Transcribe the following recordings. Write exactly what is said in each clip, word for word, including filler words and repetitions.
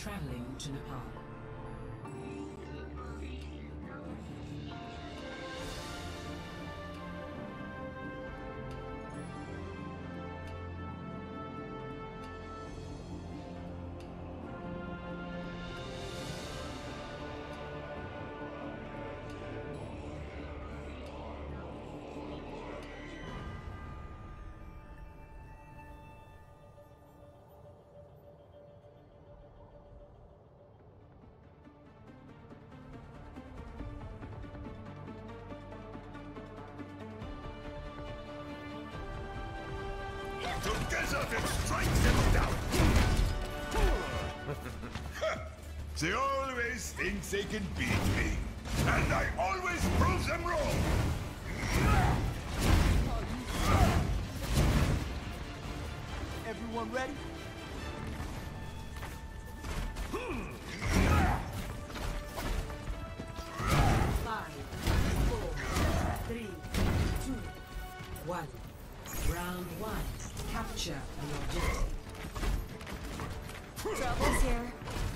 traveling to Nepal. Together and strike them down! They always think they can beat me, and I always prove them wrong! Everyone ready? Five, four, three, two, one. Round one. Capture the objective. Trouble's here.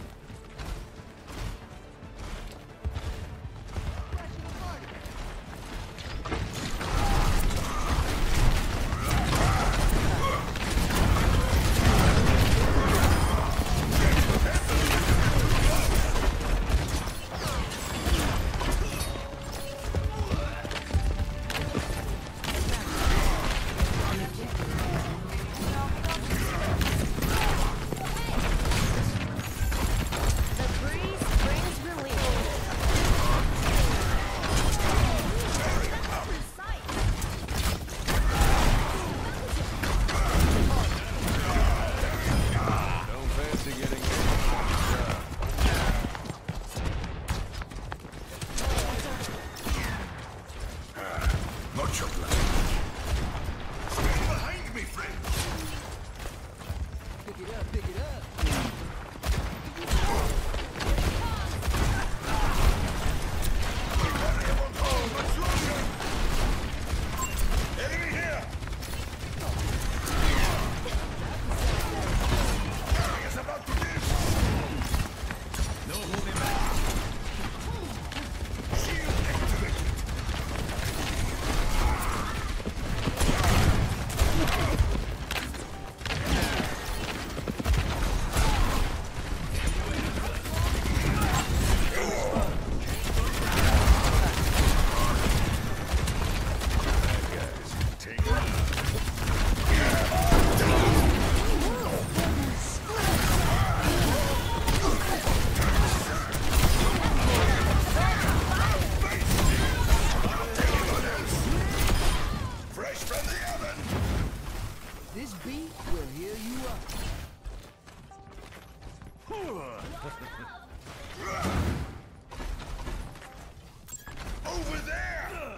Over there!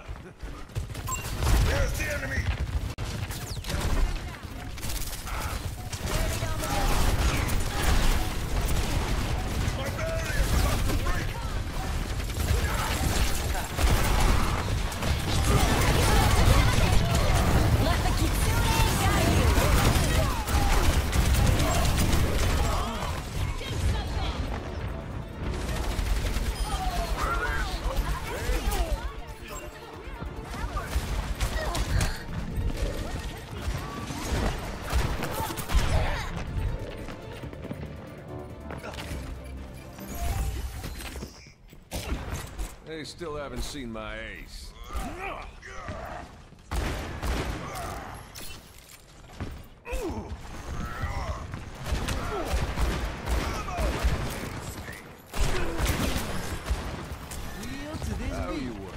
There's the enemy! My barrier's about to break! Let the Kitsune guide you! They still haven't seen my ace. How you work?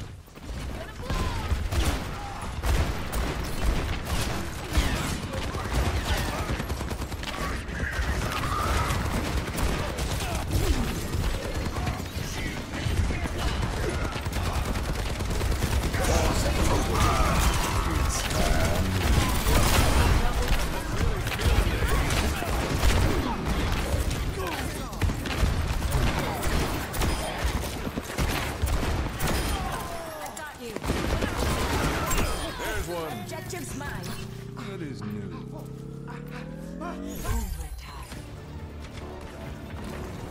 Objective's mine. That is new. Overtime.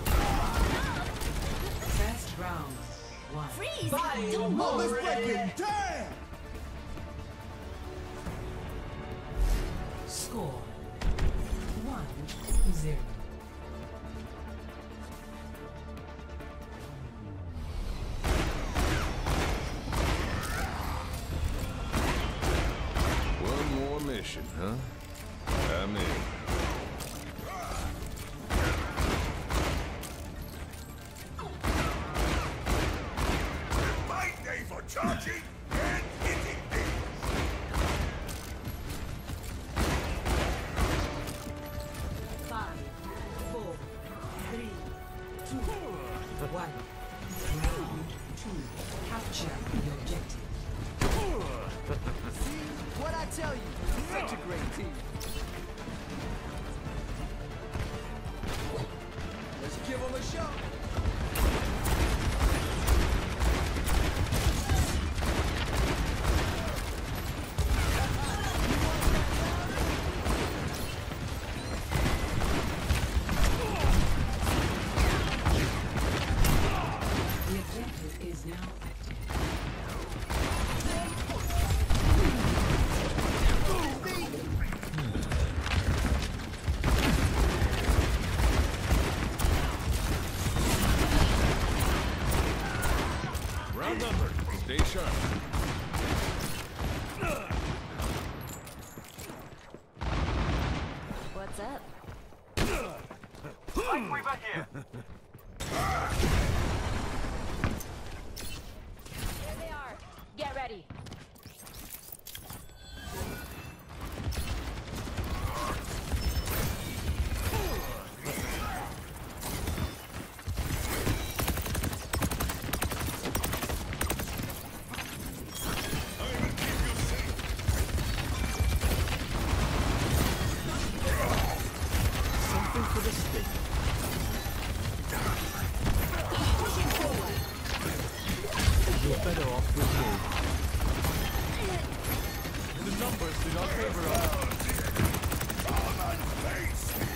one. Freeze! Five Don't more. move! Let's break it down! Score one zero. One more mission, huh? I'm in. My day for charging and hitting things. Five, four, three, two, one. Round two. Capture the objective. See what I tell you? Such a great team. Let's give them a show. The objective is now active. Round number. Stay sharp. What's up? There they are. Get ready. Something for the stick. You're better off with me. The numbers do not favor us. Come and face me.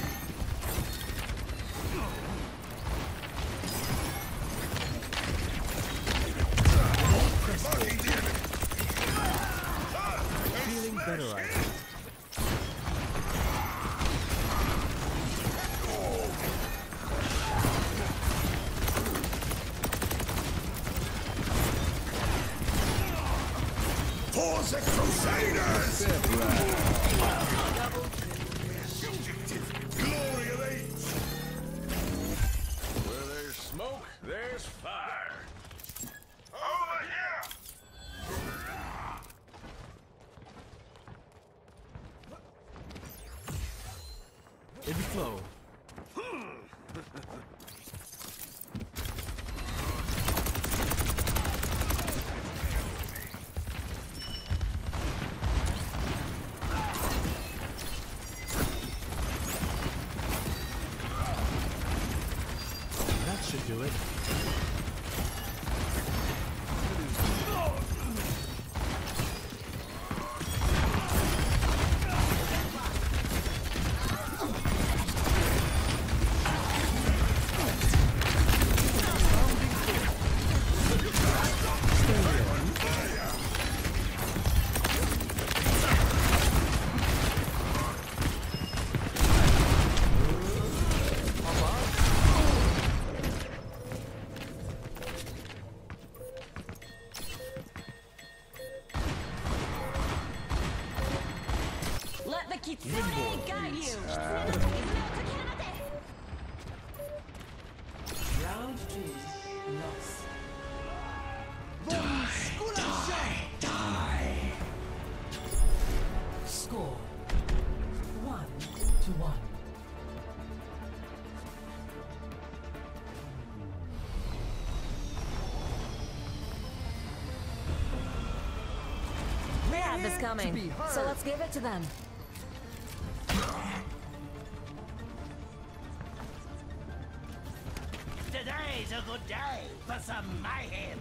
Marking the enemy. Ah, and Feeling smash better, I it. think. For the Crusaders! Glory of eight! Where there's smoke, there's fire. Over here! It'll flow. That should do it. Let the kitsune guide you. Round two. Loss. Score one to one. They have this coming, so let's give it to them. Today's a good day for some mayhem.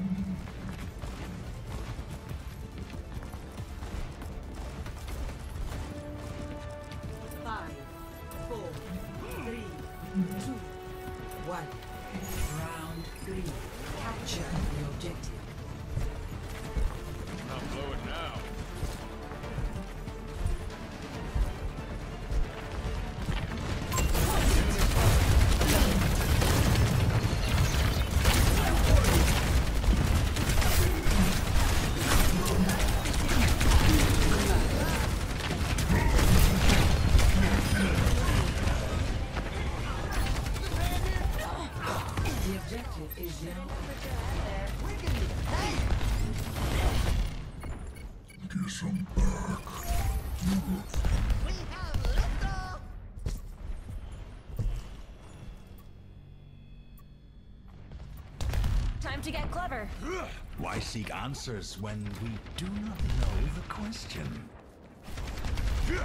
Five, four, three, two, one. Round three. Capture We have liftoff! Time to get clever. Why seek answers when we do not know the question? Let's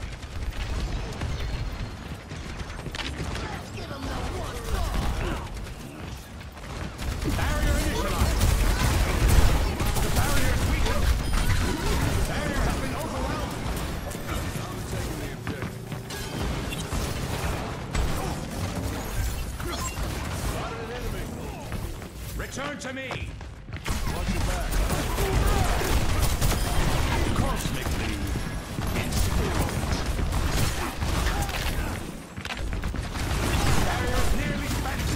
give them the one more! Barrier initialized. The barrier is weakened. Barrier has been overwhelmed. I'm taking the objective. Spotted an enemy. Return to me. Watch your back. Cosmically insignificant. Barrier is nearly spent.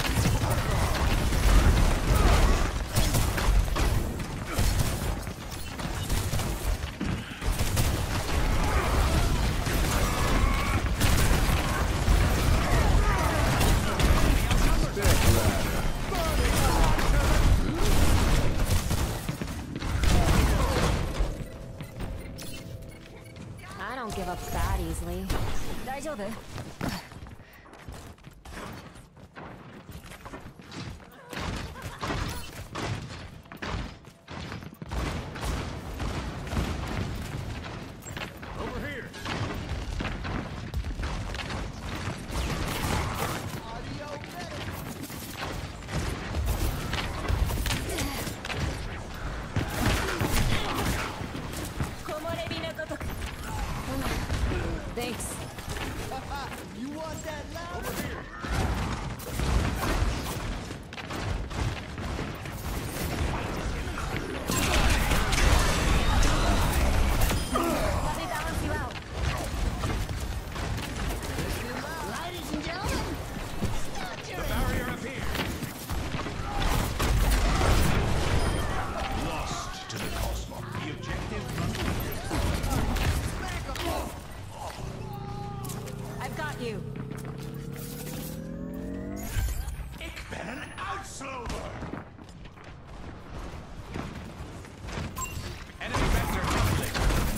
I don't give up that easily. 大丈夫? Over here. Thanks. You want that loud? Over here. Let me balance you out. Ladies and gentlemen, start your Barrier appeared. Lost to the cosmos. The objective I've got you. Ich bin an Outslover. Enemy vector conflict.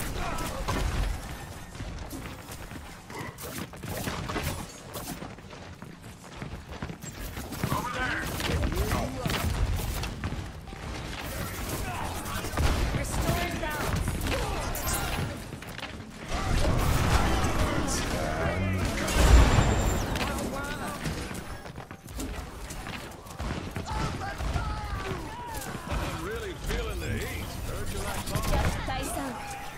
Restoring balance. I'm really feeling the heat. Heard you like bomb. Just Tyson.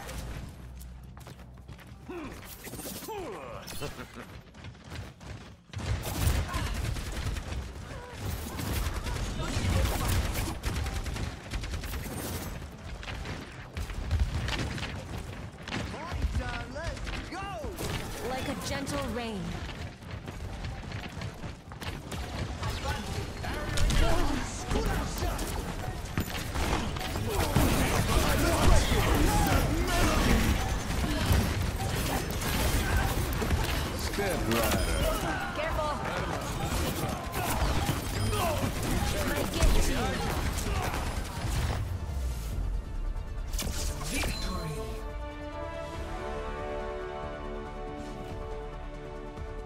party time. Let's go! Like a gentle rain. Step rider. Careful. Might get you. Victory.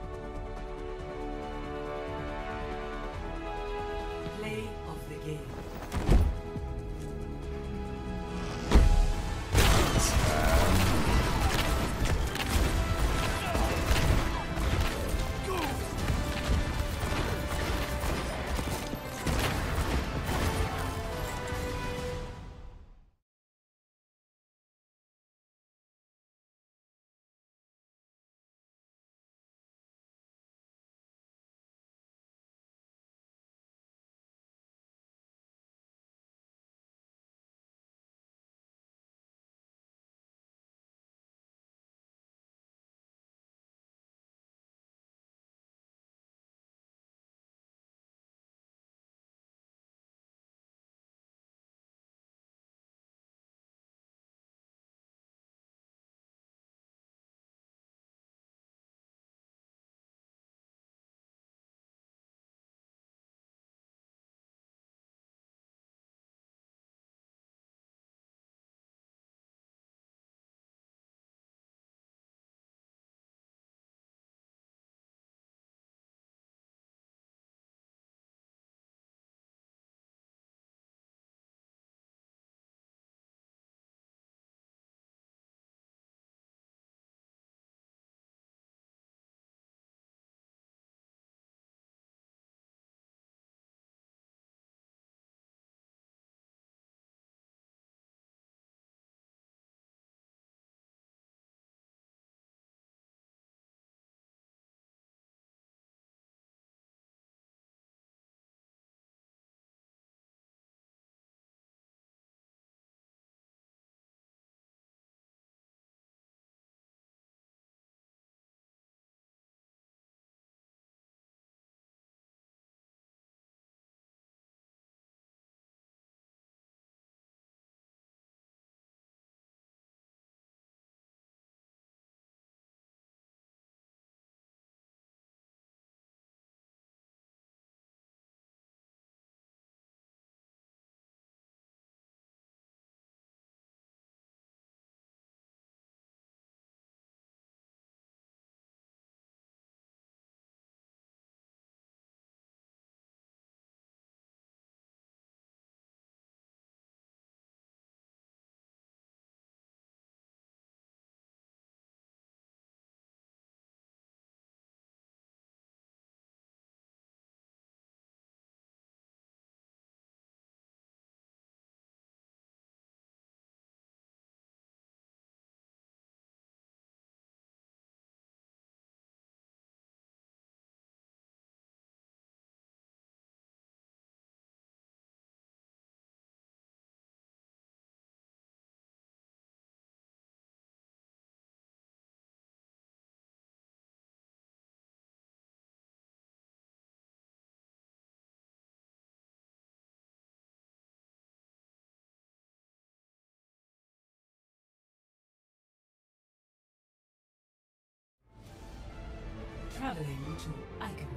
Traveling to Eichenberg.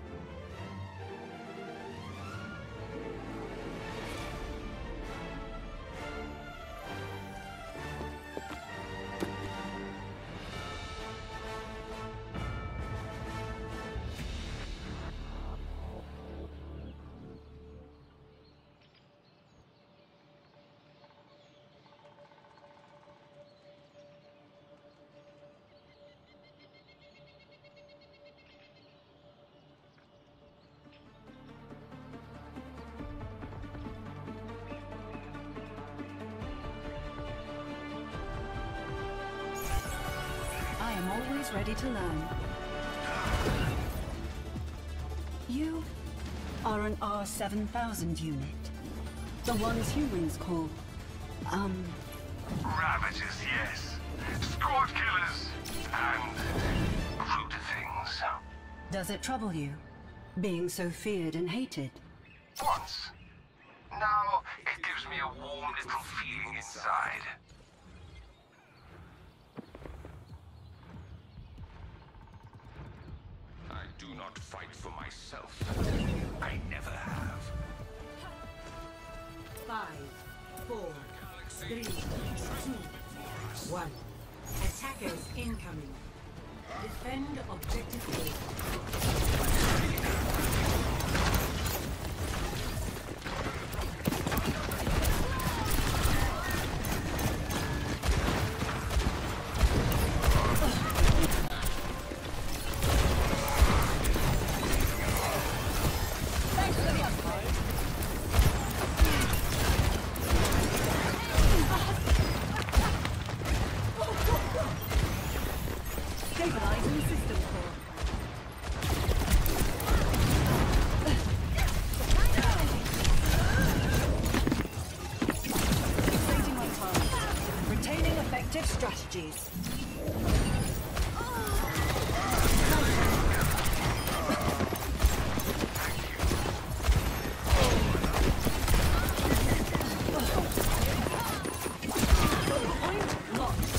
I am always ready to learn. You are an R seven thousand unit. The ones humans call, um... Ravagers, yes. Squad killers. And... root things. does it trouble you, being so feared and hated? Once. Now, it gives me a warm little feeling inside. I do not fight for myself. I never have. Five, four, three, two, one. Attackers incoming. Defend objective A. Stabilizing system core. Waiting on time. Retaining effective strategies. Point locked.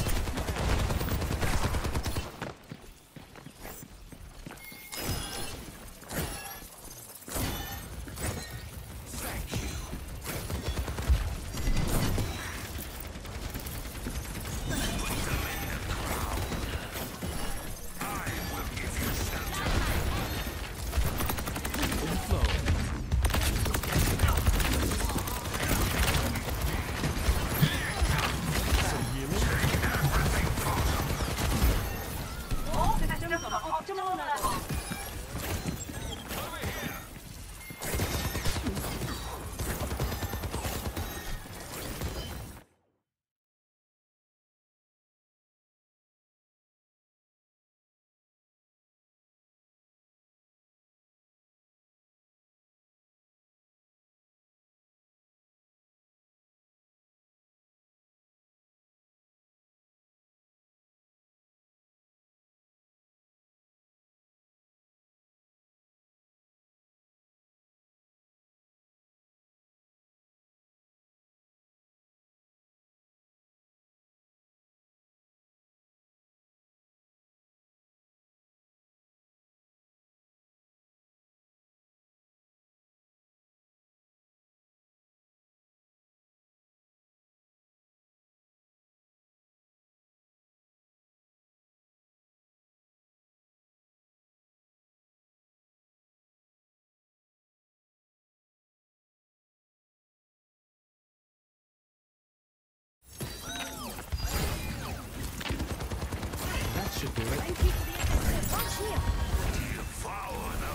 Should do it. Thank you for the assistance. Watch here. Devour them.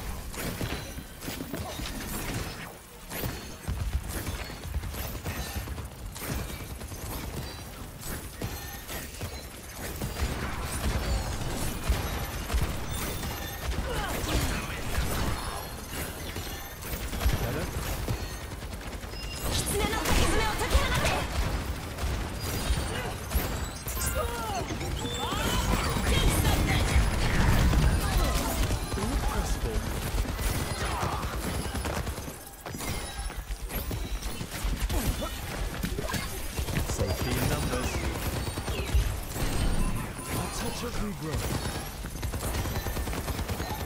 Safety in numbers. Our touch as we grow.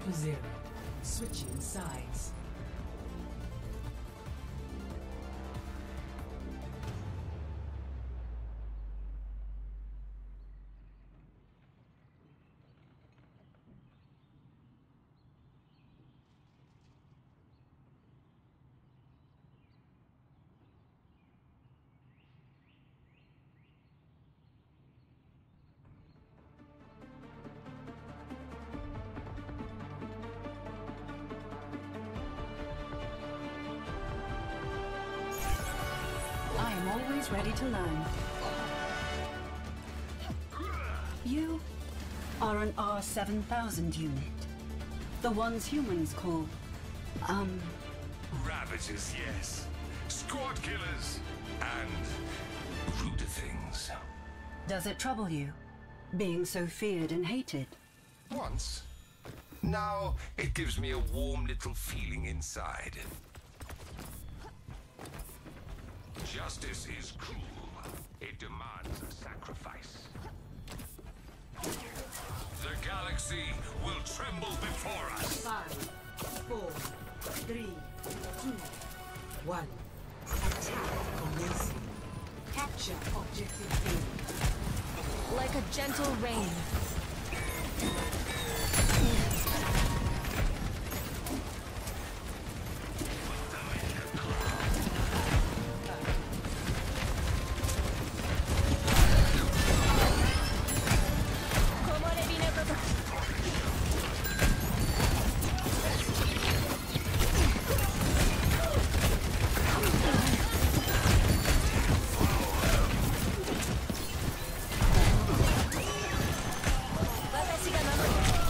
to zero. Switching sides. I am always ready to learn. You are an R seven thousand unit. The ones humans call, um... Ravagers, yes. Squad killers. And ruder things. Does it trouble you, being so feared and hated? Once. Now it gives me a warm little feeling inside. Justice is cruel. It demands a sacrifice. The galaxy will tremble before us. Five, four, three, two, one. Attack commencing. Capture objective A. Like a gentle rain. Watashi ga守る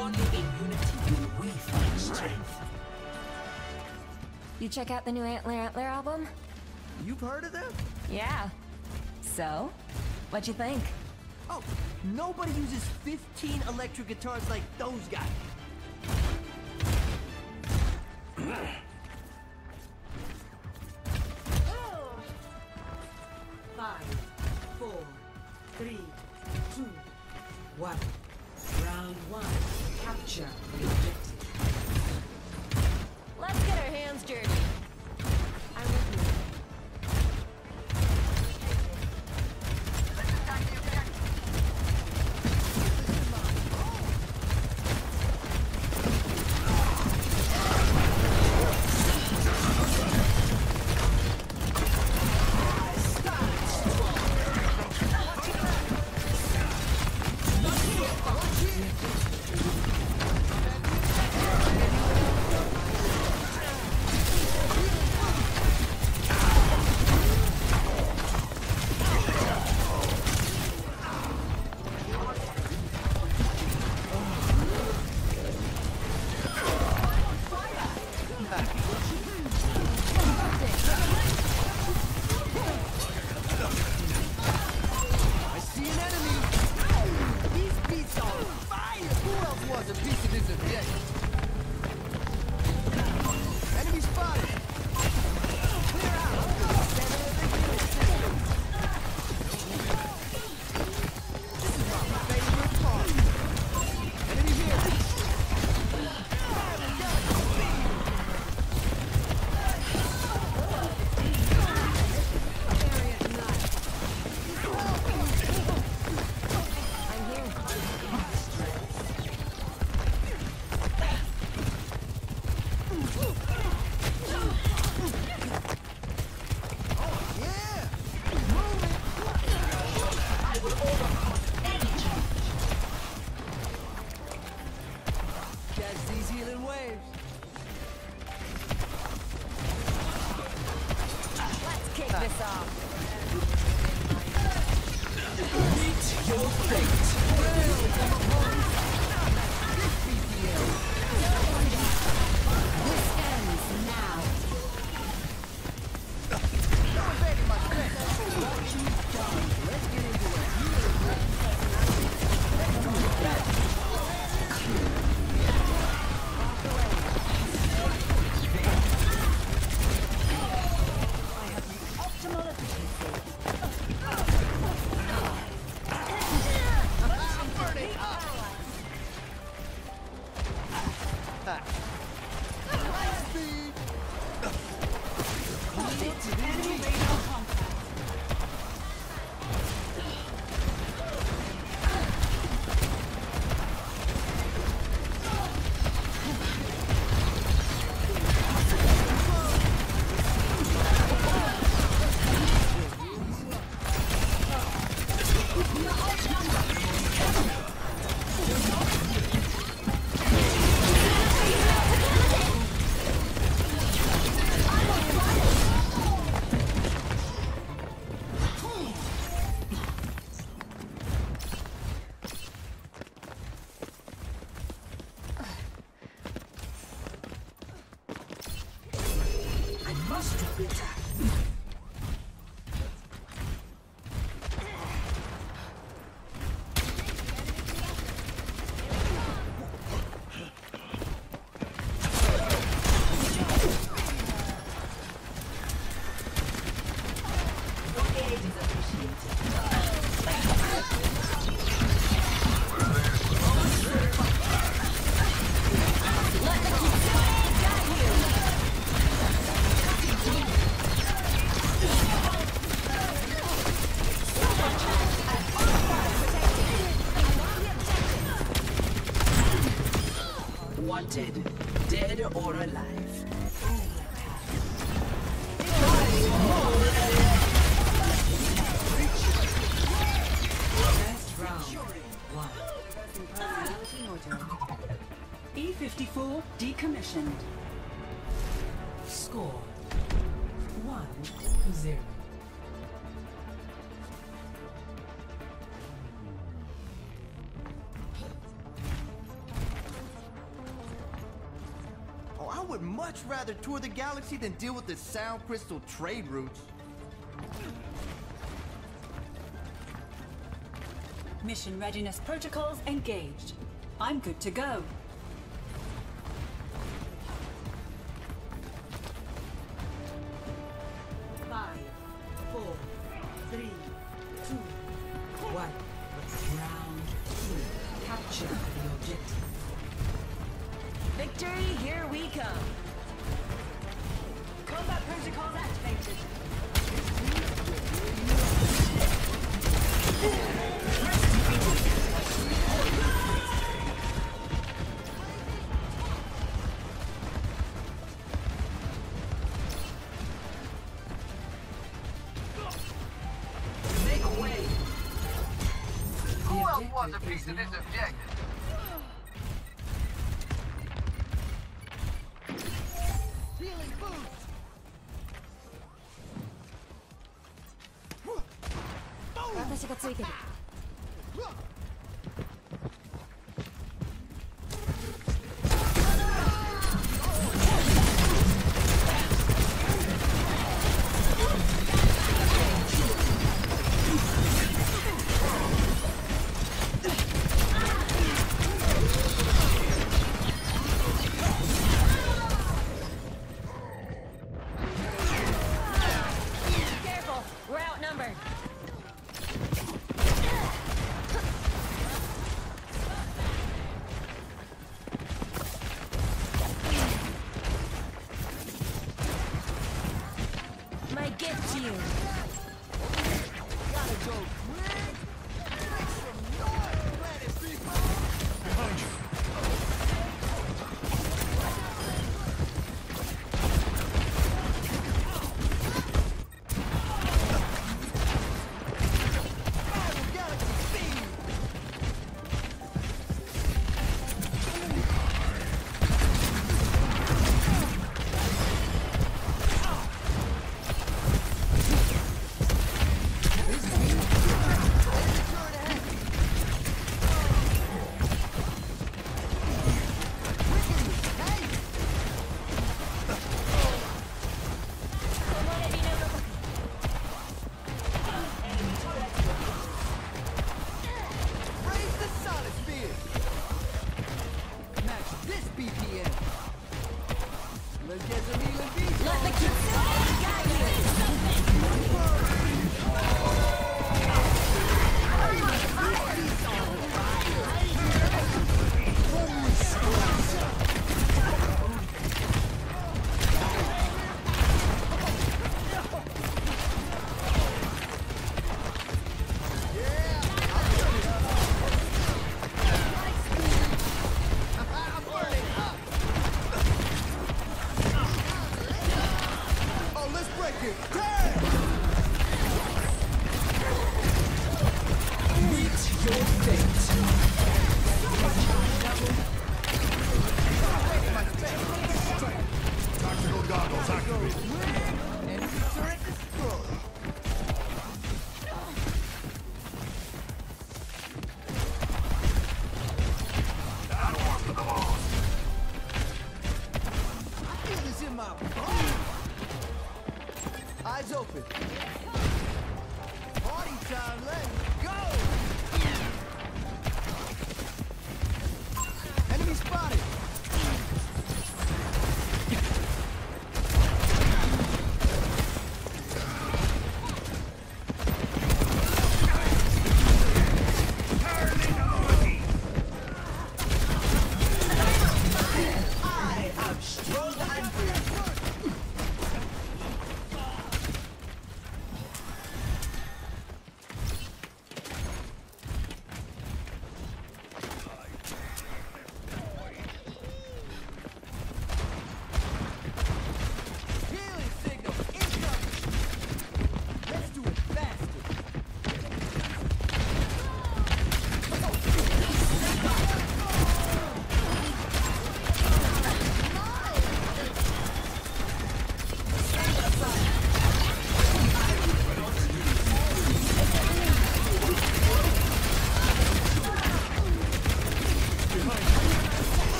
Only in unity will we find strength. You check out the new Antler Antler album? You've heard of them? Yeah. So? What'd you think? Oh, nobody uses fifteen electric guitars like those guys. Five, four, three, two, one. Round one. Capture the objective. Let's get our hands dirty. I'm with you. Wanted, dead or alive. Best round one. E fifty-four decommissioned. Score one to zero. would much rather tour the galaxy than deal with the Sound Crystal trade routes. Mission readiness protocols engaged. I'm good to go. Five, four, three, two, one. Round two. Capture the objective. Victory, here we come. Combat protocols activated. Make way! Who else wants a piece of this objective? Healing boost! 私がついてる。Careful, we're outnumbered. My gift to you. Gotta go quick! Make some noise, planet people! Behind you. Battle galaxy speed! Raise the solid spear! Match this B P M! Let's get some healing beats Let the Kitsune guide you. I'm burning up! Oh, let's break it! Damn! Meet your fate. Tactical goggles activated. Enemy turret destroyed! I feel this in my bones! Eyes open! Party time, let's go! Enemy spotted! I am strong and brave.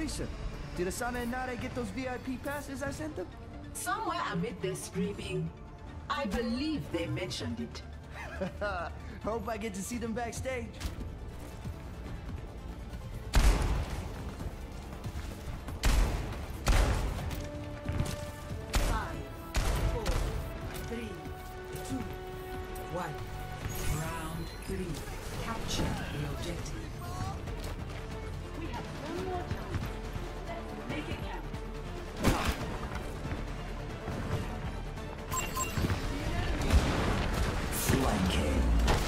Lisa, did Asana and Nade get those V I P passes I sent them? Somewhere amid their screaming, I believe they mentioned it. Hope I get to see them backstage. Five, four, three, two, one. Round three. Capture the objective. We have one more time. Let's make it count. Flanking.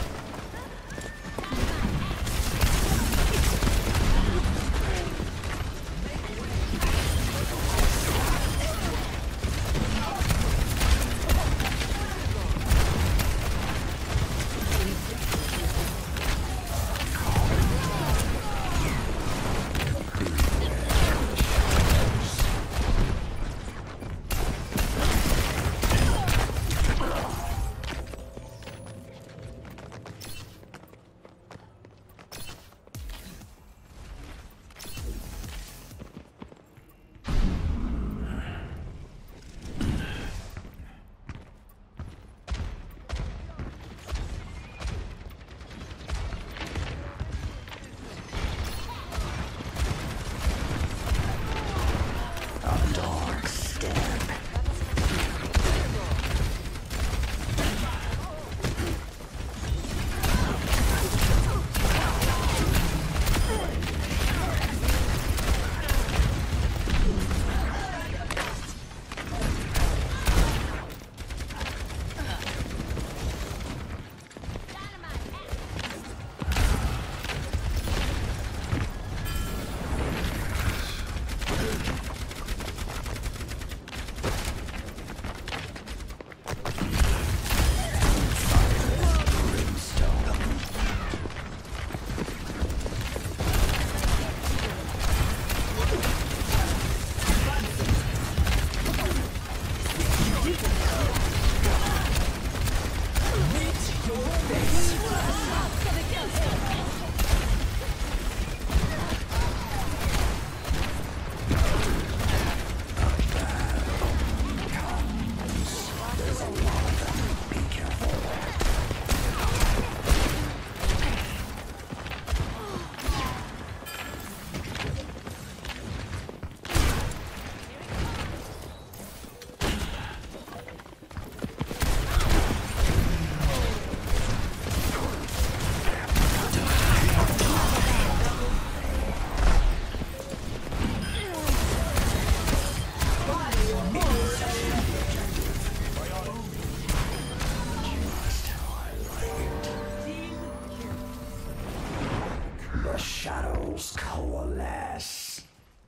Shadows coalesce.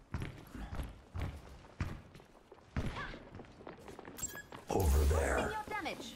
Over there. Damage.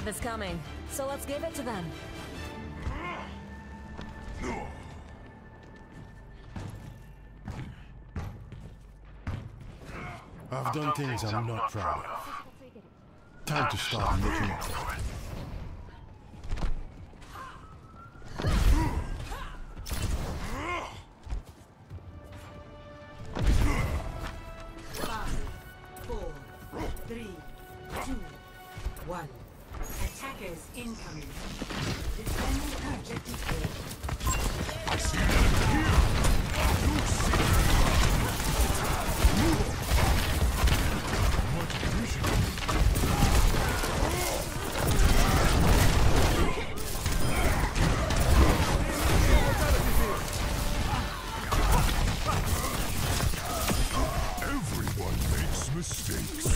have this coming, so let's give it to them. I've done things I'm not proud of. Time to start looking up. Five, four, three, two, one. Attackers incoming. Defend objective A. I see an enemy here! You see much appreciated. Everyone makes mistakes.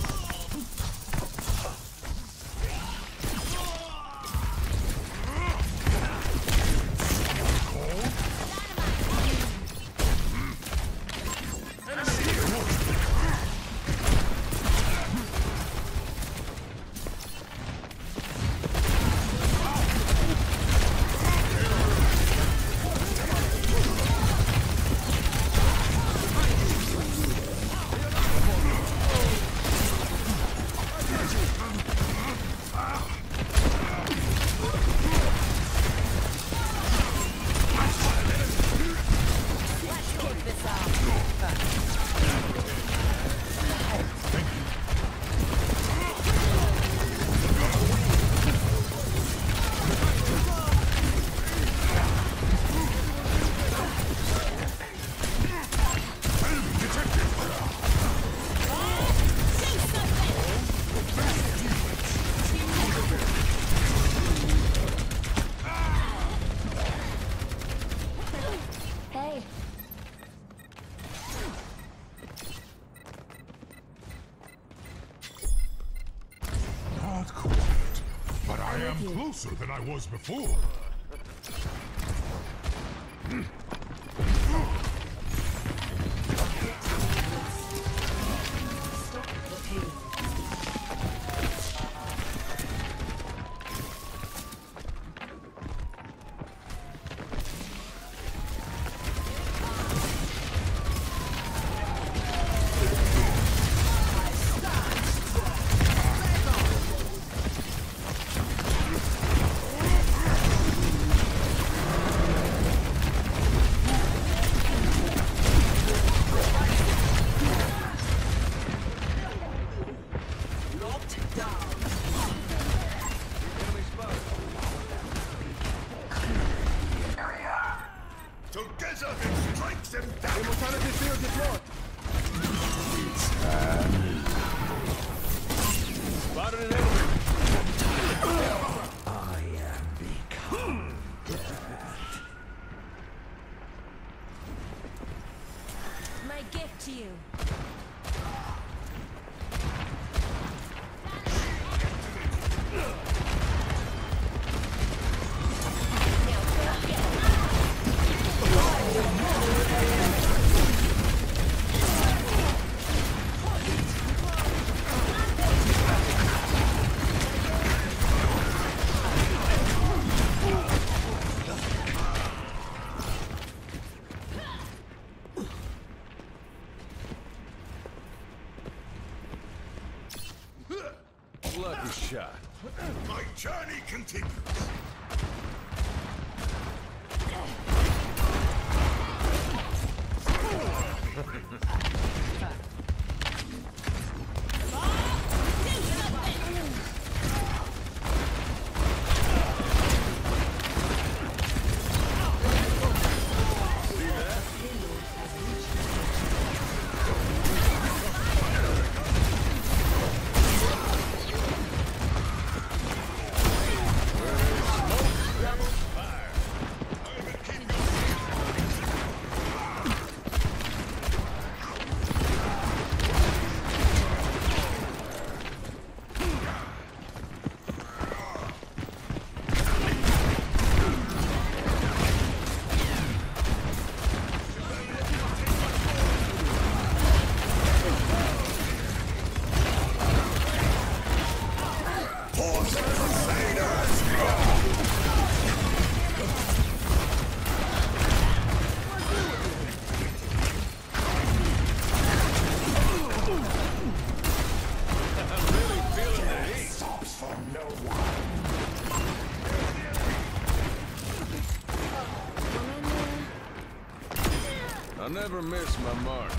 Closer than I was before. My gift to you. Lucky shot. My journey continues. never miss my mark.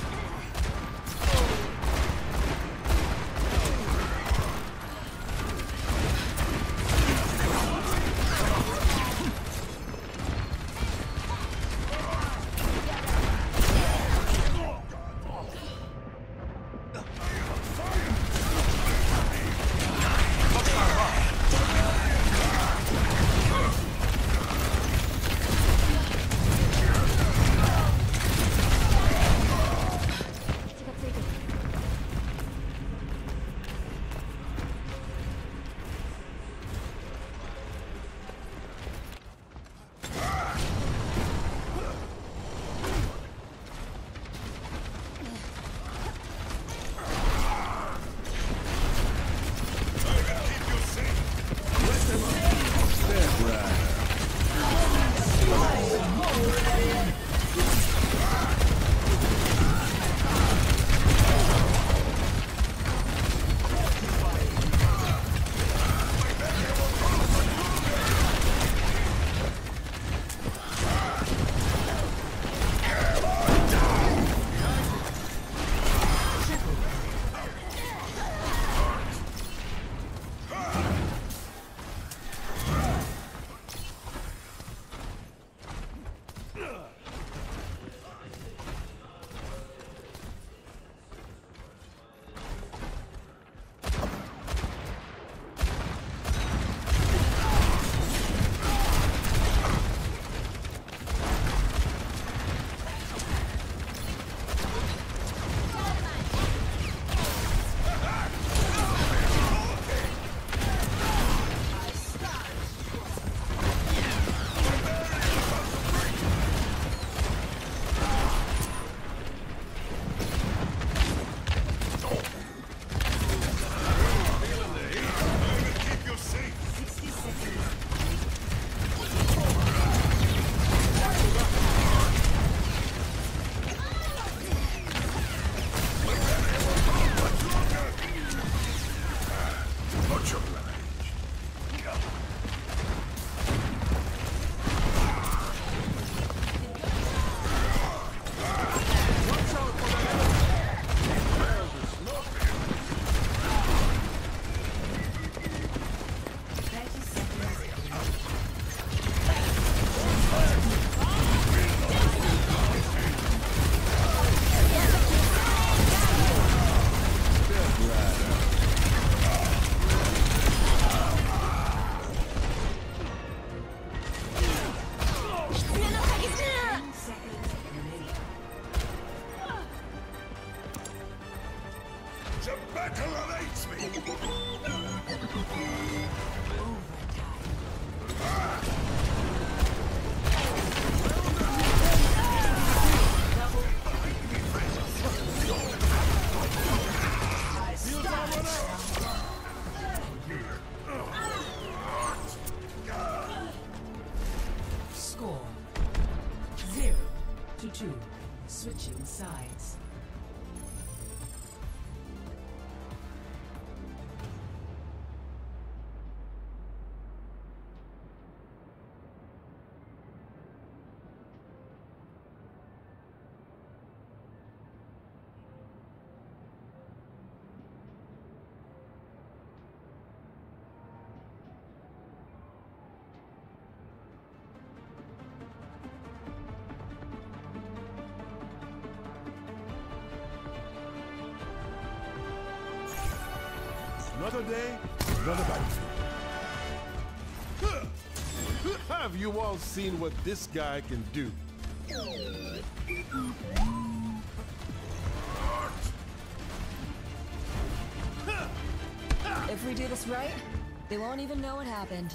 Switching sides. Another day, another battlefield. Have you all seen what this guy can do? If we do this right, they won't even know what happened.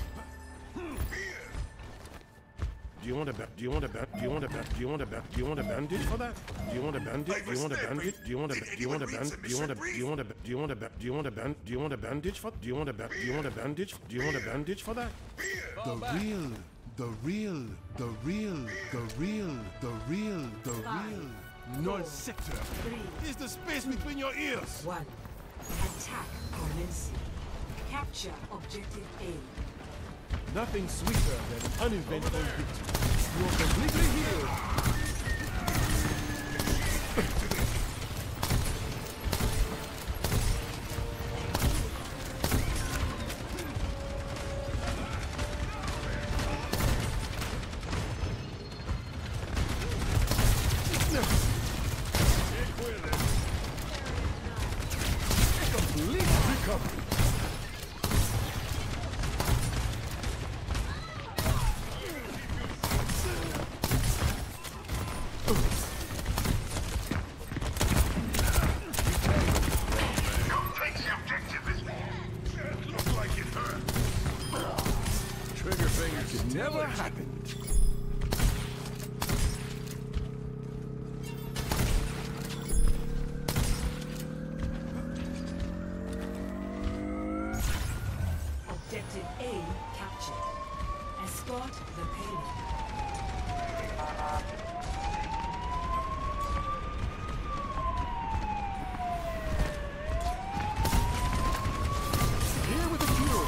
Do you want a ba- do you want a ba- do you want a ba- do you want a ba- do you want a bandage for that? Do you want a bandage? Do you want a bandage? Do you want a do you want a band? Do you want a do you want a do you want a do you want a band? Do you want a bandage for? Do you want a ba- do you want a bandage? Do you want a bandage for that? The real, the real, the real, the real, the real, the real North Sector is the space between your ears. One. Attack commencing. Capture objective A. Nothing sweeter than uneventful victory. You are completely healed. never happened. Objective A captured. Escort the payload. Here with the fuel.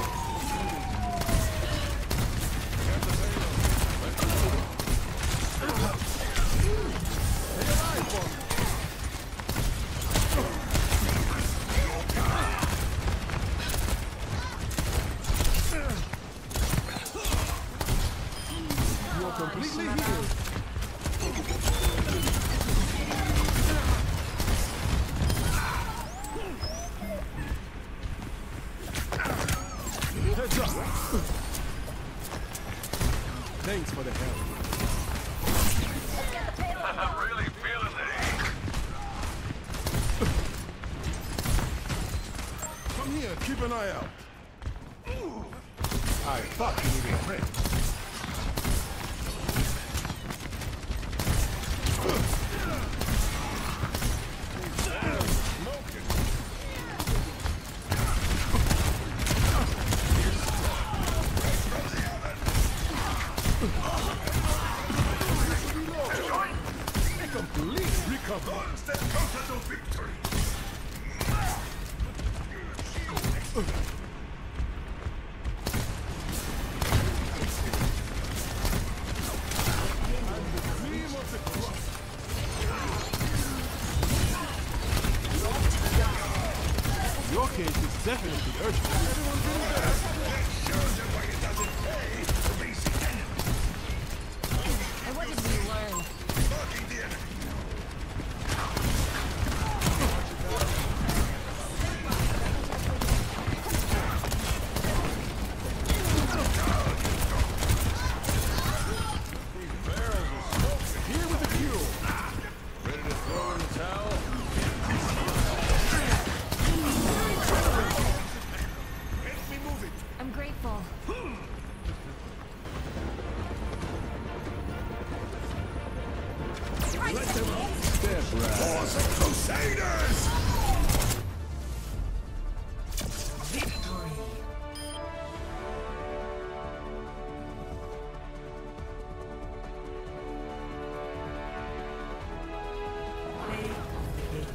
You're completely healed. Heads up. Thanks for the help. I'm really feeling the heat. Come here, keep an eye out. I thought you needed a friend. Complete recovery. One step closer to victory. Cream of the crop. Your case is definitely urgent. Everyone's doing better. Let's show them why it doesn't pay to face the enemy. And what did we learn? Marking the enemy. Here with the fuel. Ready to throw in the towel? Get me moving. I'm grateful. Step right. For the Crusaders! Victory. Play of the game.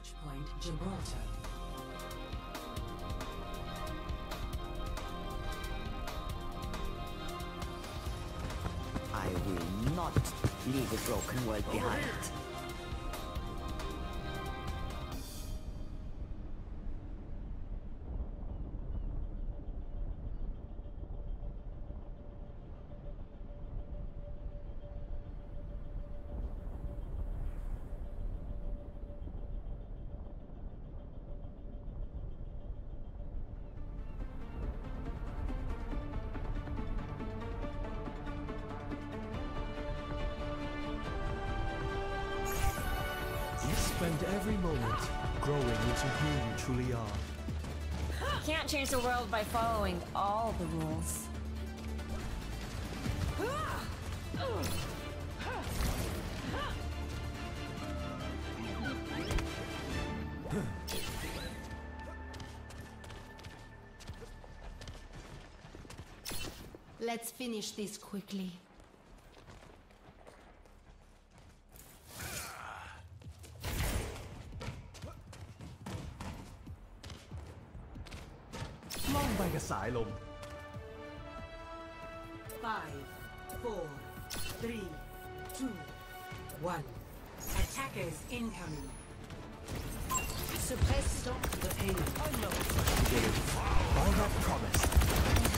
Point Gibraltar. I will not leave a broken world behind. Spend every moment growing into who you truly are. Can't change the world by following all the rules. Let's finish this quickly. Five, four, three, two, one. Attackers incoming. Suppress stop the pain. I know what you did. All that promise.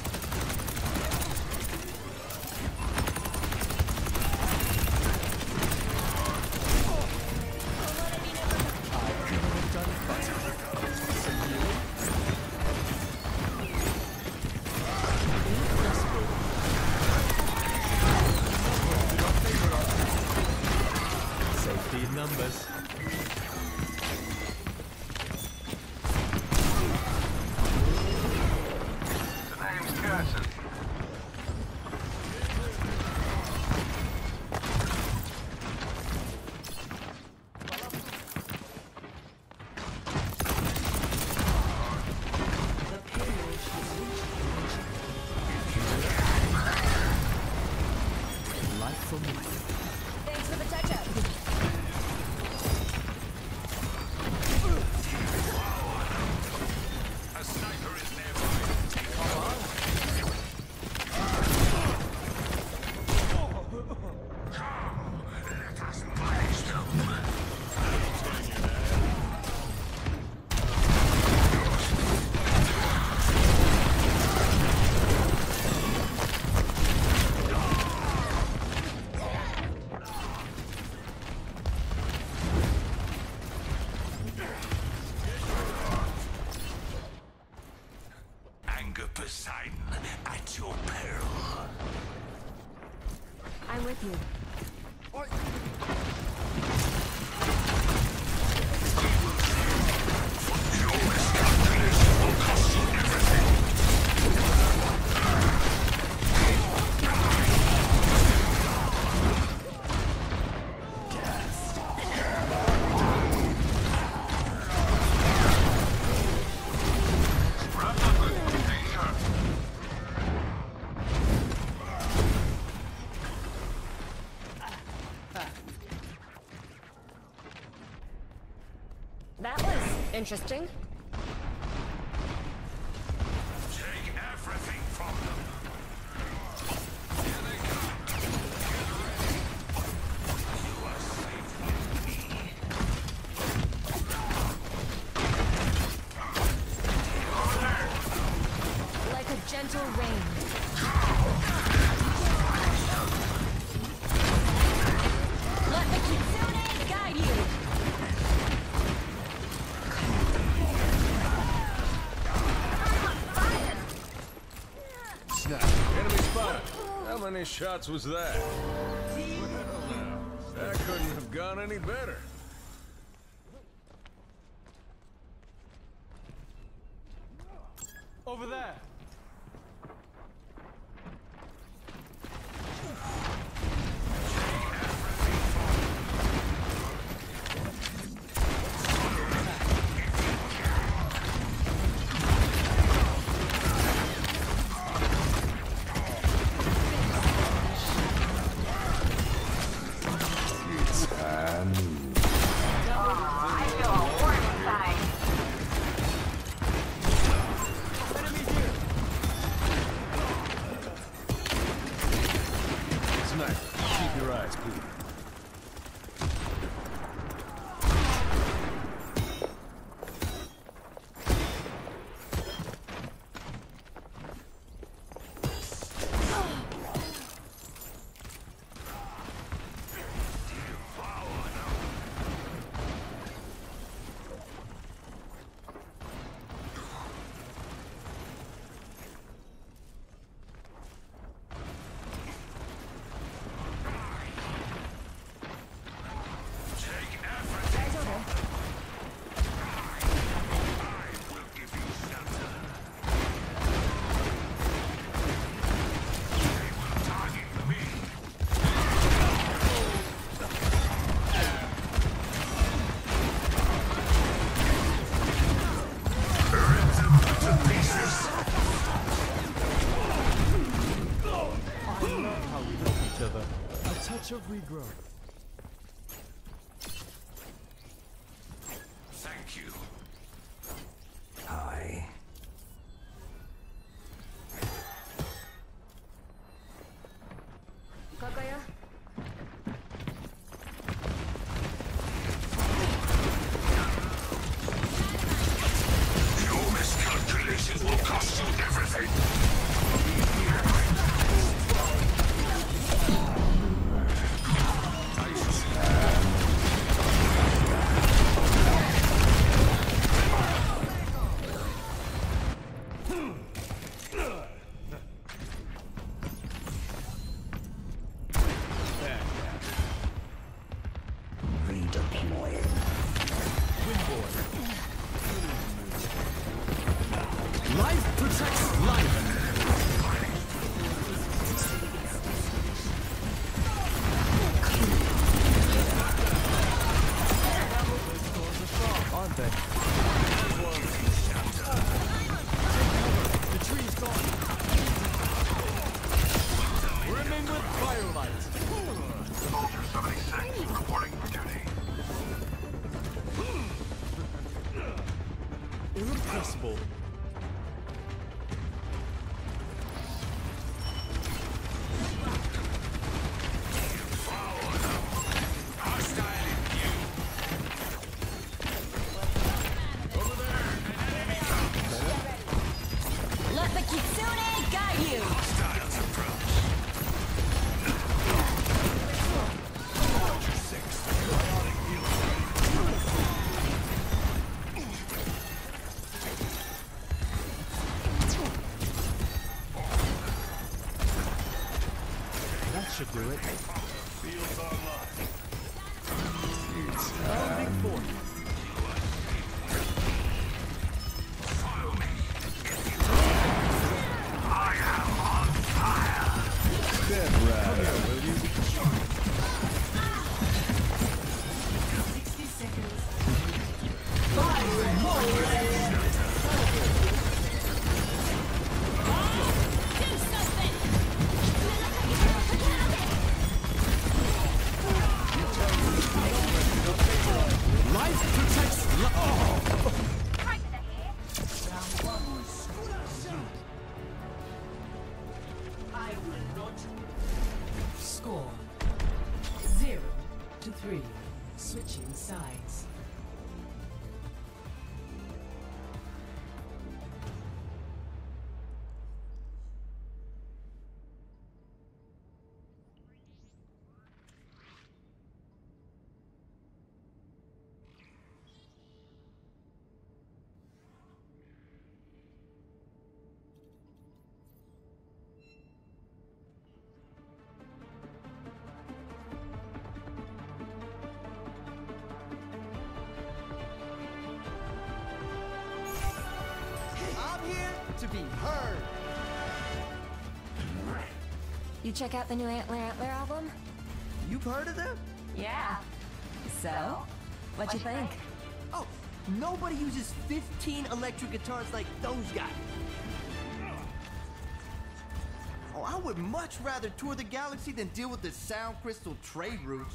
Numbers. The name's Curtin. Life from me. Thanks for the touch-up. Poseidon, at your peril. I'm with you. That was interesting. Take everything from them. Here they come. You are safe with me. Like a gentle rain. Let the Kitsune guide you. Enemy spotted. How many shots was that? That couldn't have gone any better. Over there. I feel a warm protects life. Aren't they? The tree's gone. Brimming with firelight. Soldier seventy-six reporting for duty. Irrepressible. Let the Kitsune guide you! That should do it. Fields online. Founding fort. Dead rat. Will you? sixty seconds. Do something! Life protects life. Oh. I will not. Score zero to three. Switching sides. I'm here to be heard. You check out the new Antler Antler album? You've heard of them? Yeah. So? What'd you think? Oh, nobody uses fifteen electric guitars like those guys. Oh, I would much rather tour the galaxy than deal with the Sound Crystal trade routes.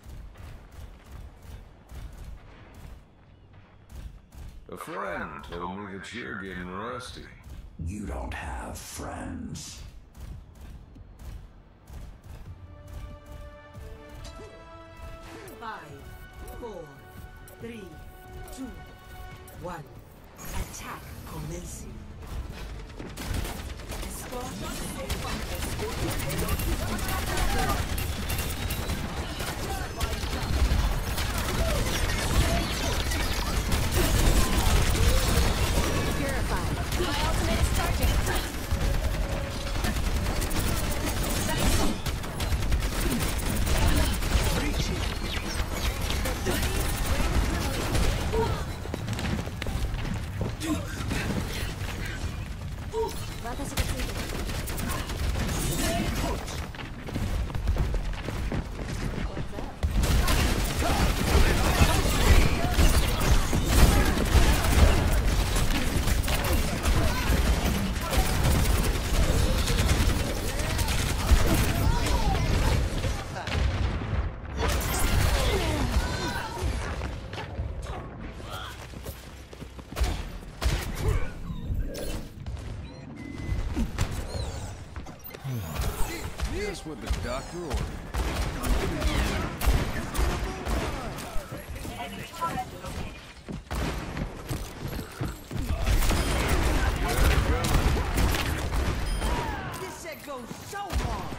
A friend told me that you're getting rusty. You don't have friends. Five, four, three, two, one. Attack commencing. Purified. My ultimate is charging. Váyase que sigue. Just what the doctor ordered. This set goes so hard.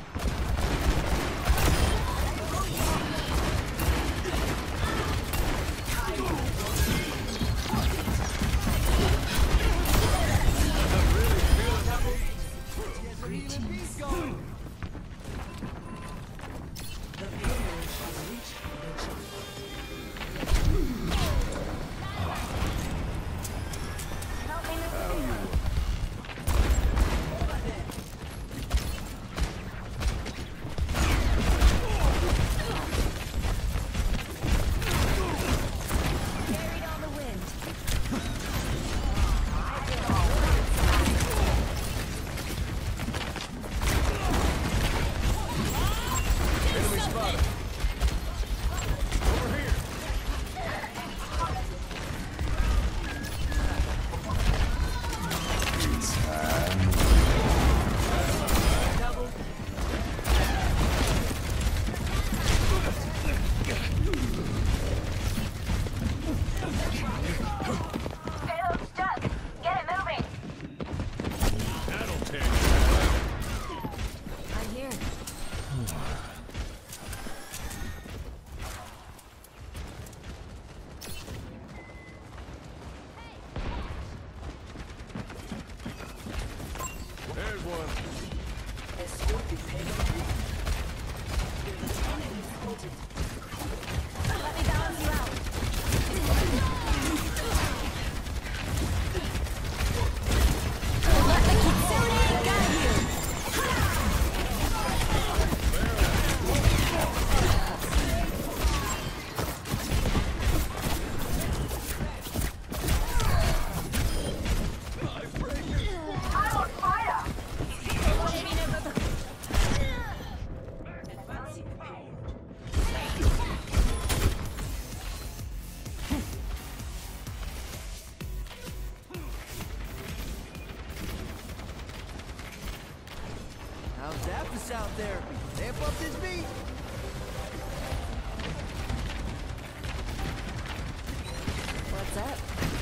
up.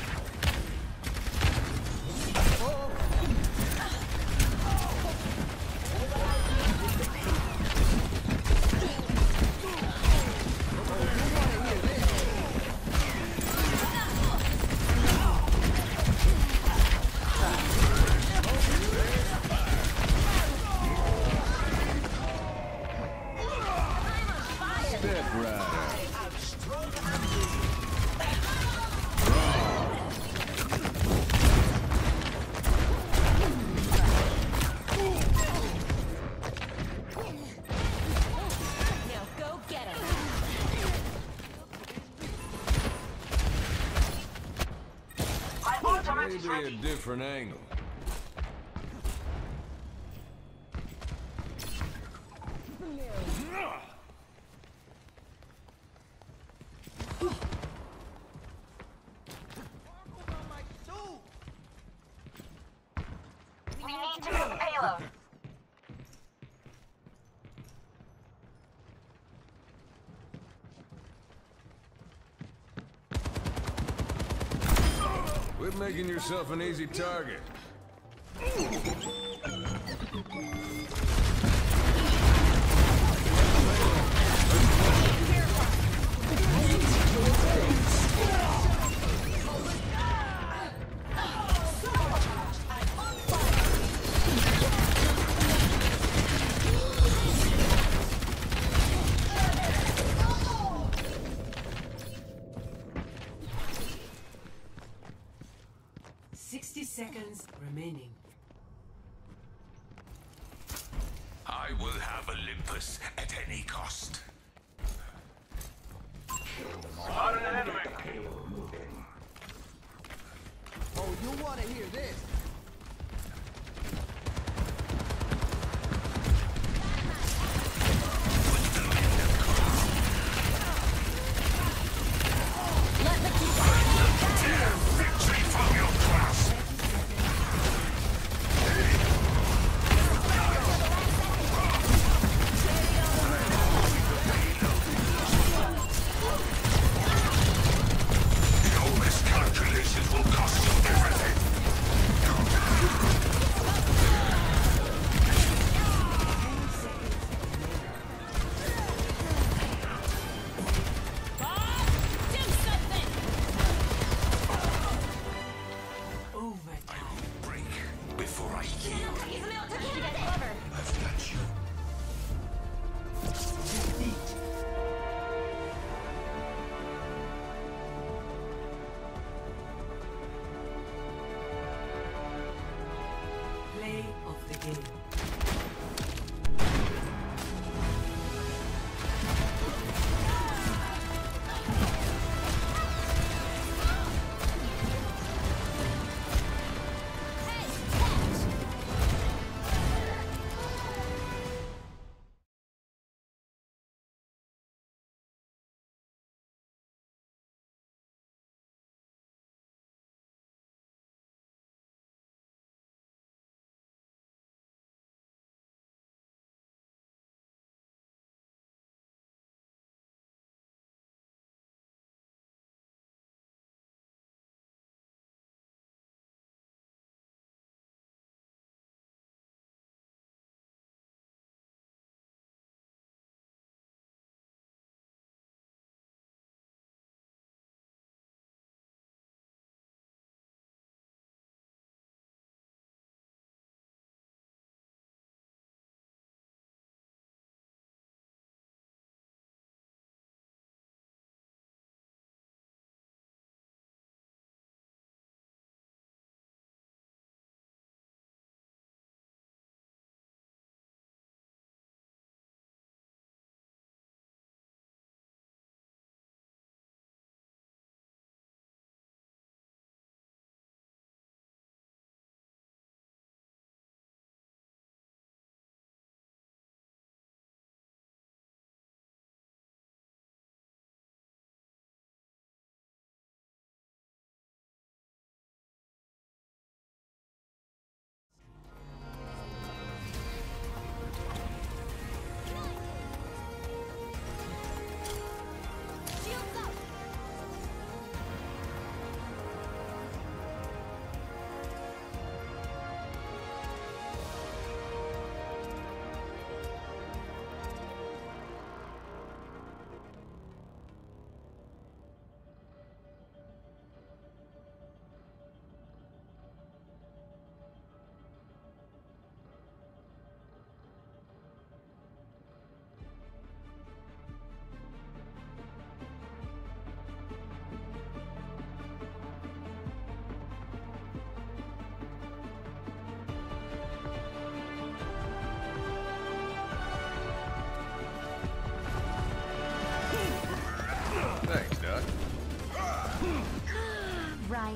Step right up. Now go get him. Maybe a different angle. We need to move payload. Quit making yourself an easy target. Sixty seconds remaining. I will have Olympus at any cost. Spotted an enemy. Oh, you want to hear this? Victory from your class. Your miscalculations will cost you everything.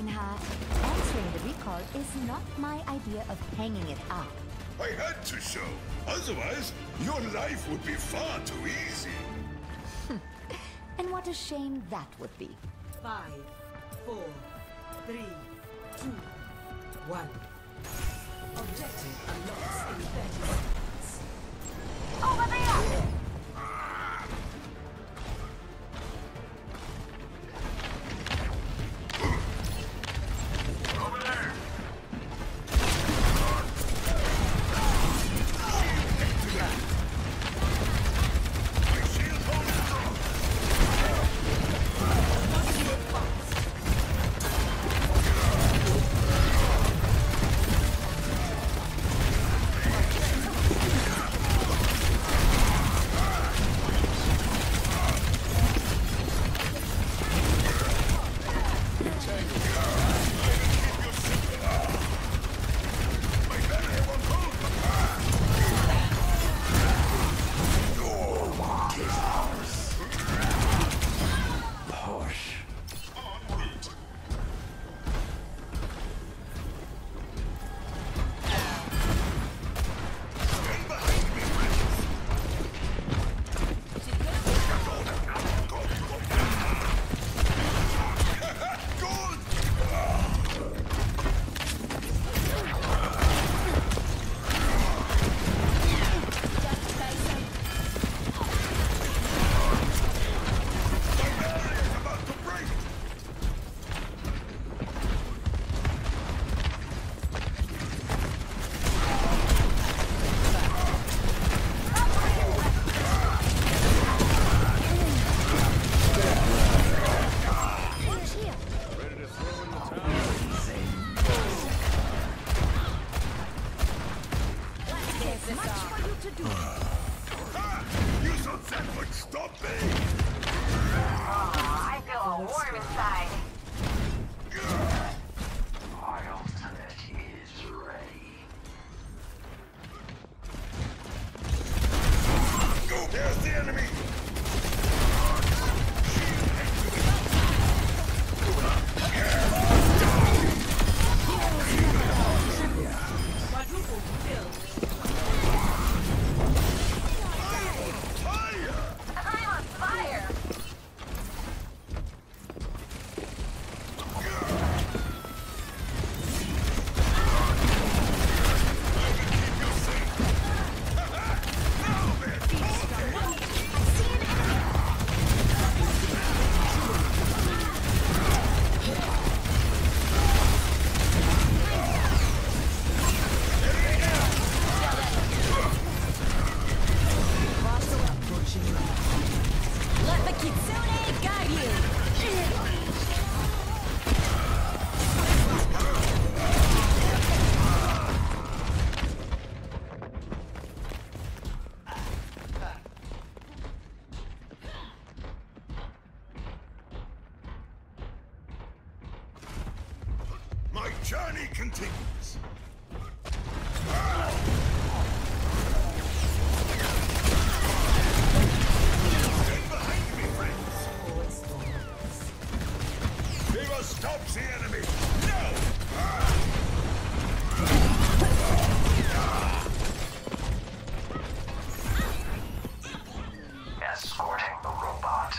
Reinhardt. Answering the recall is not my idea of hanging it up. I had to show. Otherwise, your life would be far too easy. And what a shame that would be. Five, four, three, two, one. Objective unlocks in thirty seconds. Over there! My journey continues. Stand behind me, friends. Viva stops the enemy. No! Escorting the robot.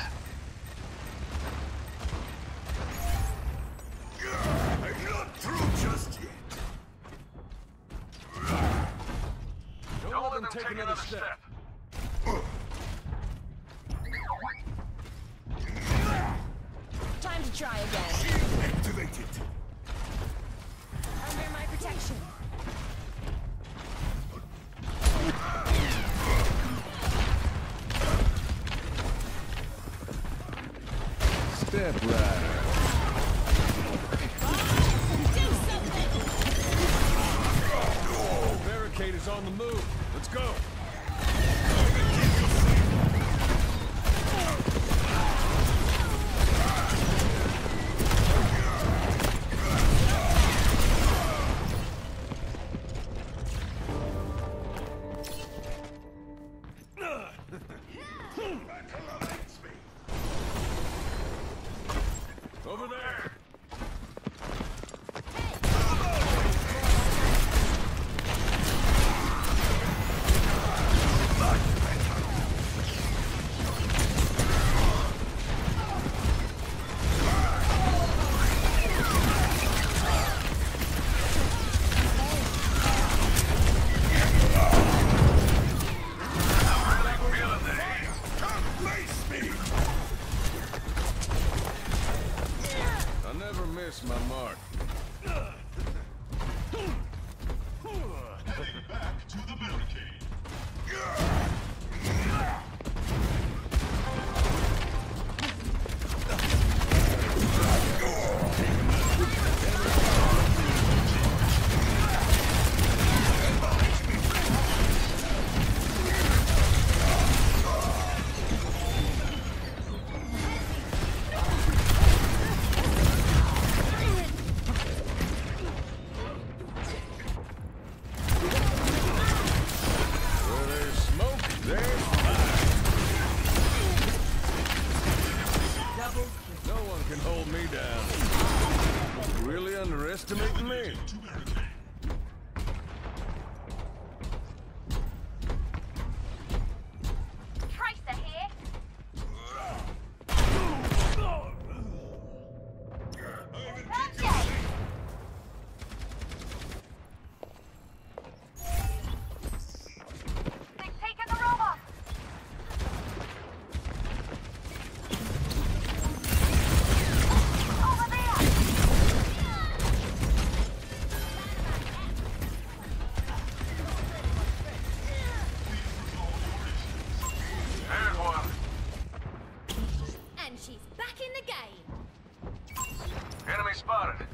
I'm not through just yet. Don't let them take another step. Time to try again. Shield activated. Under my protection. Step right. Barricade is on the move. Let's go. Over there. never miss my mark. Heading back to the barricade. Underestimating me. Tracer here. They've taken the robot. Over there. And she's back in the game. Enemy spotted.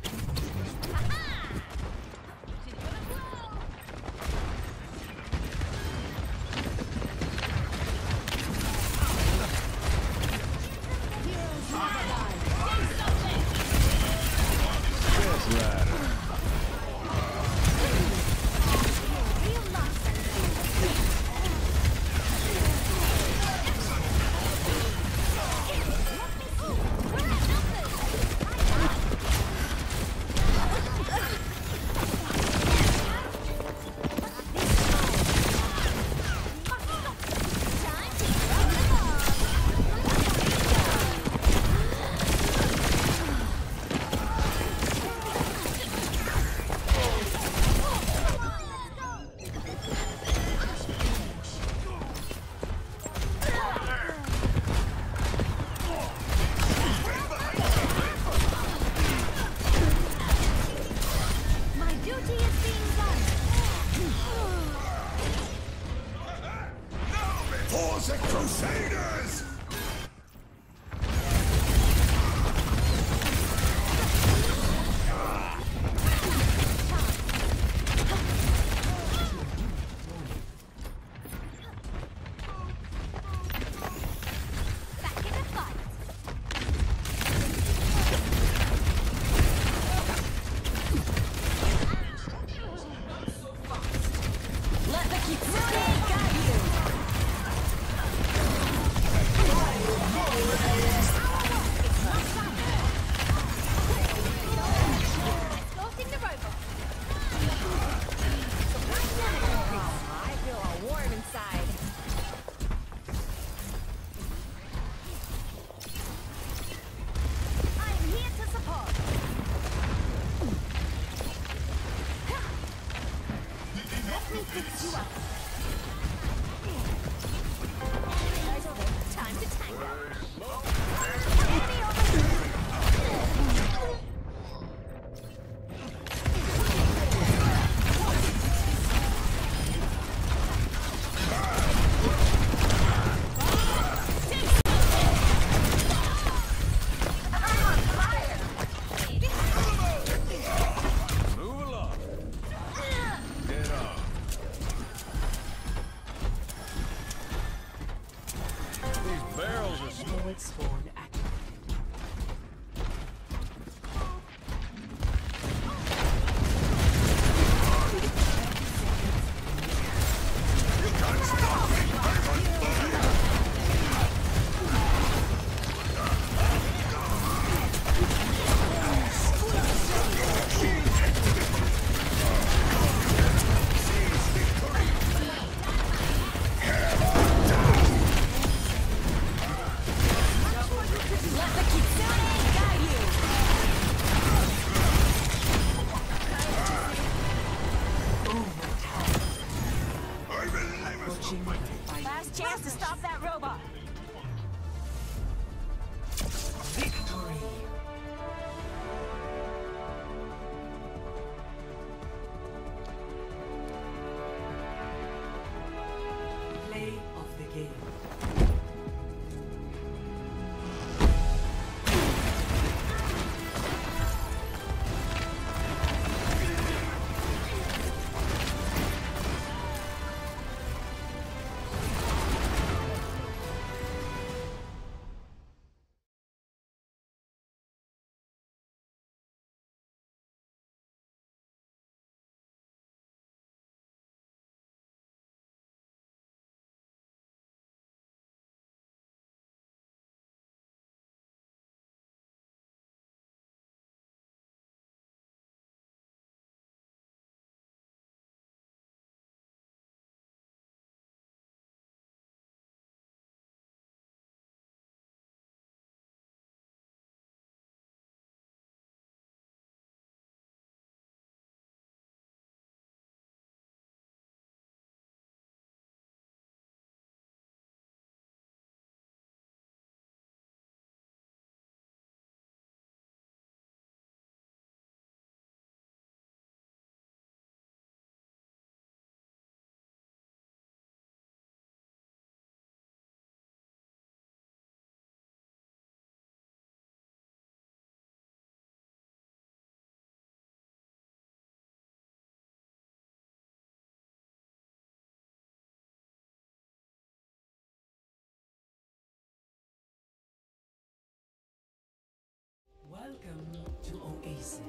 pieces.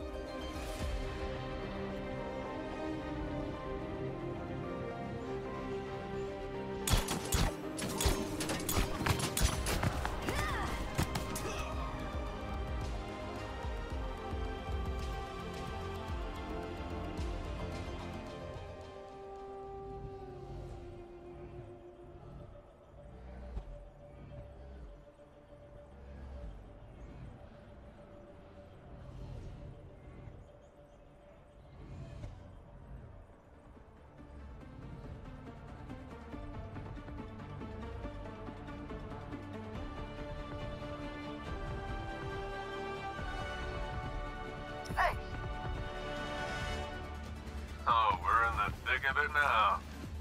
Oh, we're in the thick of it now.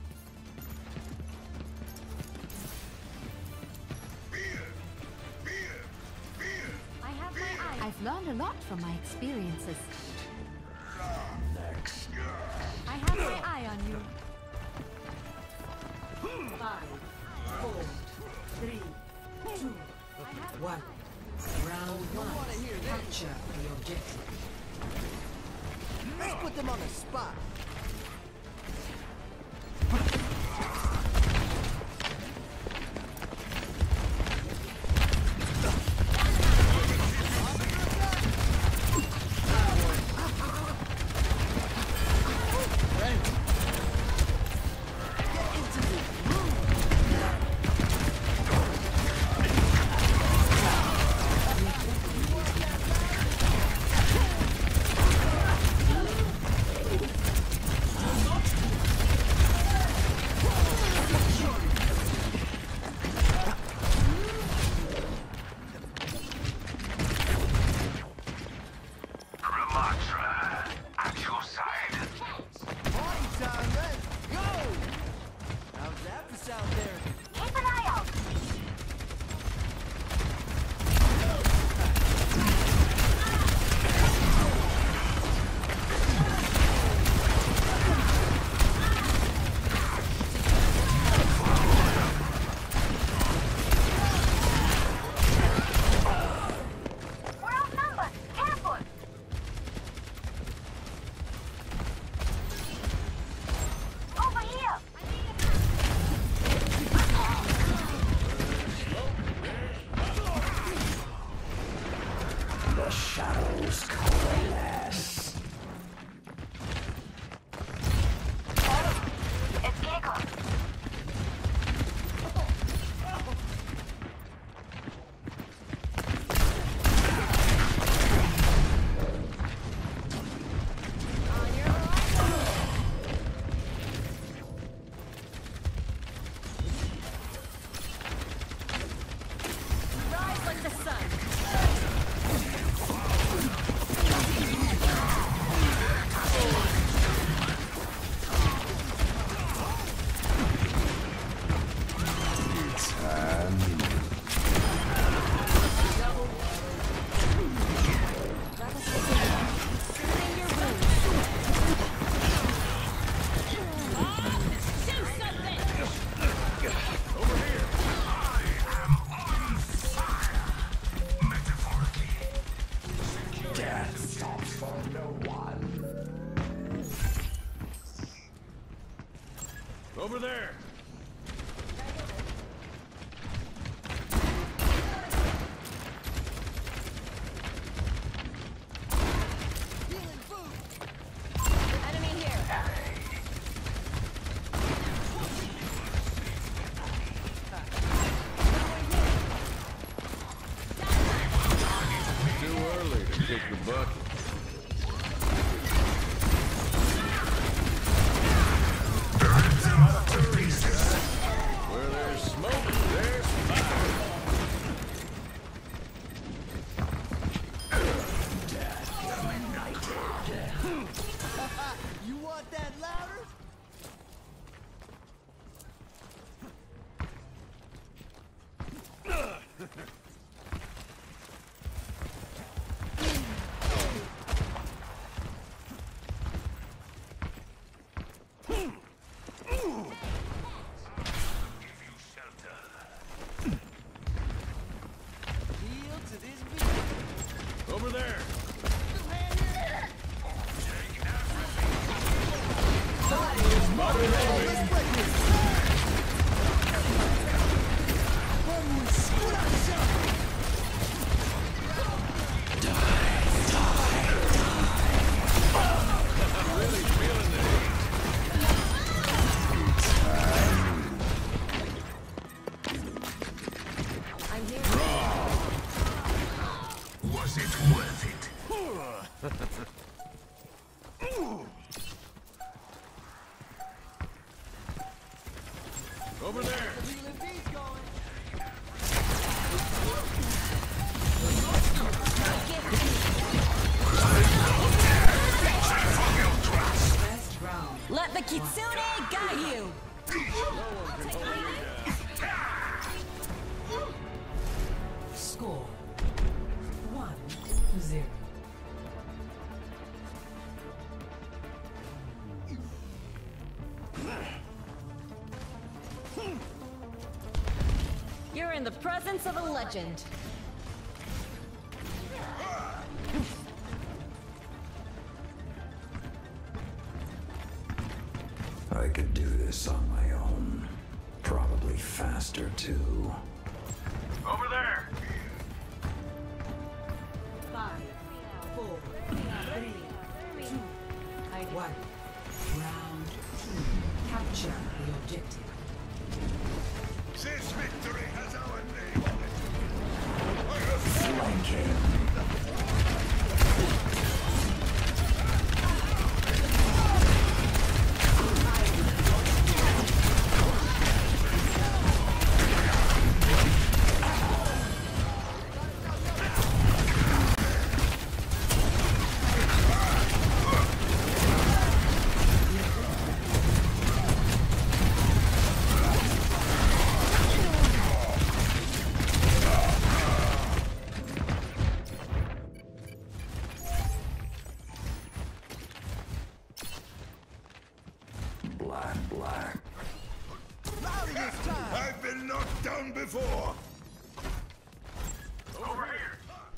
I have my eye. I've learned a lot from my experiences. Next. I have my eye on you. Five, four, three, two, one. Round one. Capture the objective. Let's put them on the spot. Over there! Enemy here. Too early to kick the bucket. Where there's smoke, there's fire. You want that louder? Over there! Over there. Let the Kitsune guide you! Score one zero. You're in the presence of a legend. I could do this on my own. Probably faster, too. Over there! Five, four, three, two, one. Round two. Capture the objective. This victory has our name on it. I have Flanking. Black, black. I've been knocked down before. Over here!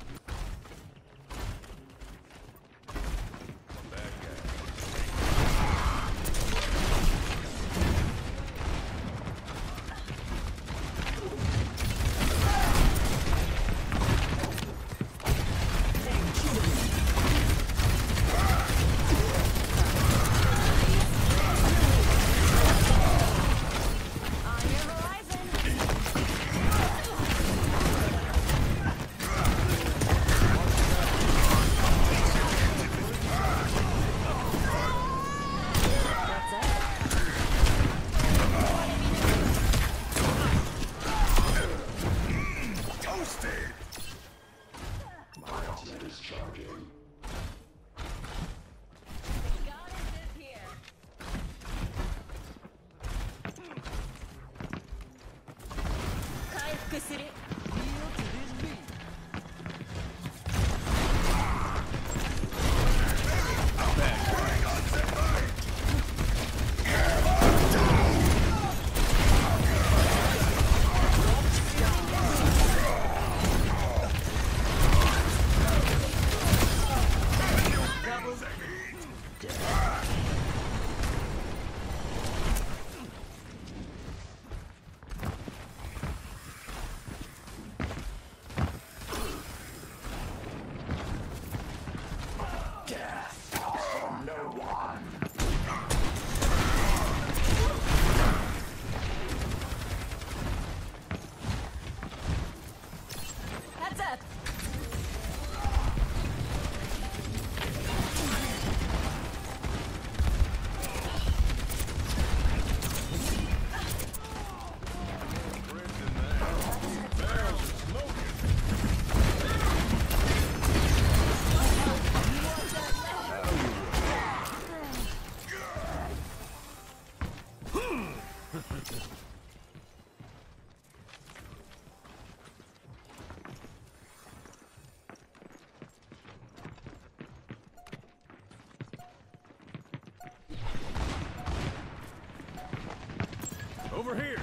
Over here!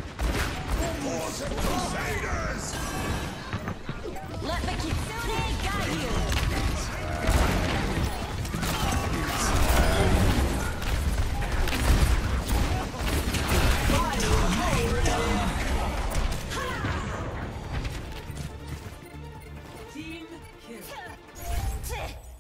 Crusaders! Let the Kitsune guide you! Team kill.